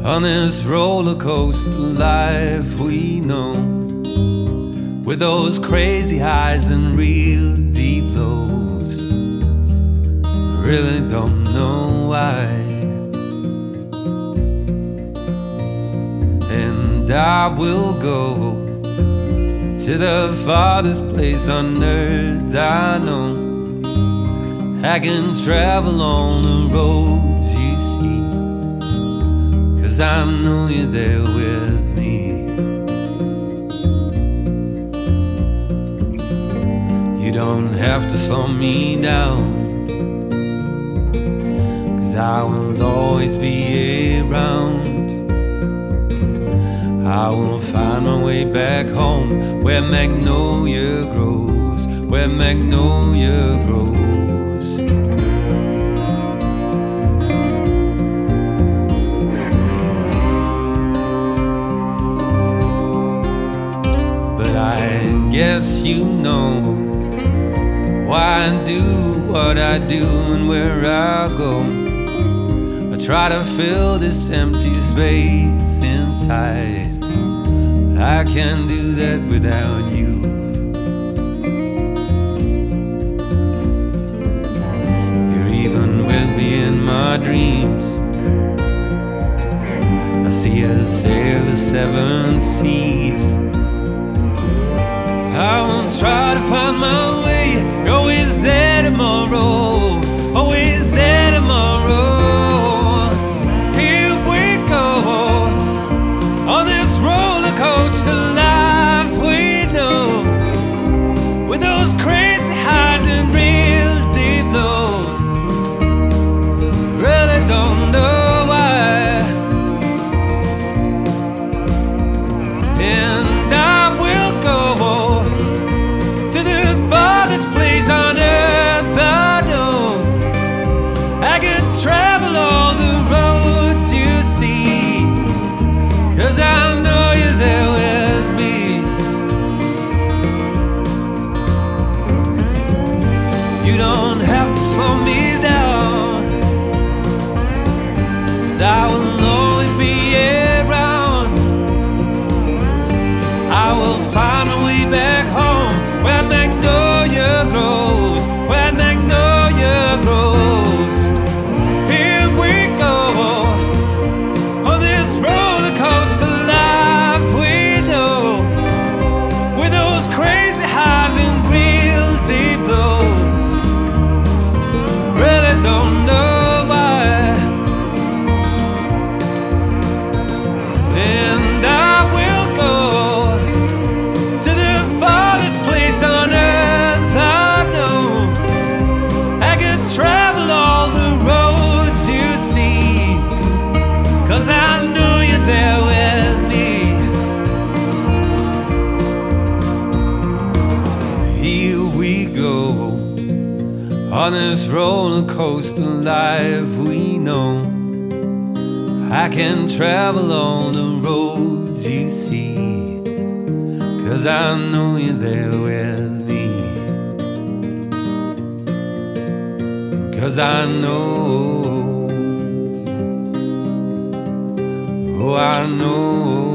on this roller coaster life we know, with those crazy highs and real deep lows. Really don't know why. And I will go to the farthest place on earth I know. I can travel on the roads you see, 'cause I know you're there with me. You don't have to slow me down, 'cause I will always be around. I will find my way back home, where magnolia grows, where magnolia grows. But I guess you know why I do what I do and where I go. I try to fill this empty space inside. I can't do that without you. You're even with me in my dreams. I see us sail the seven seas. I won't try to find my way. You're always there tomorrow, always there tomorrow. Here we go on this roller coaster life we know, with those crazy highs and real deep lows. Really don't know why. And I will go to the farthest place on earth I know. I could travel all the roads you see, 'cause I know you're there with me. You don't have to slow me down, 'cause I will always be around. I will find my way back home, where magnolia grows, where magnolia grows. Here we go on this roller coaster life we know, with those crazy highs and real deep lows. Really don't know why. And I will go to the farthest place on earth I know. I could travel all the roads you see, 'cause I know you're there with me. Here we go on this roller coaster life we know. I can travel on the roads you see, 'cause I know you're there with me. 'Cause I know, oh I know.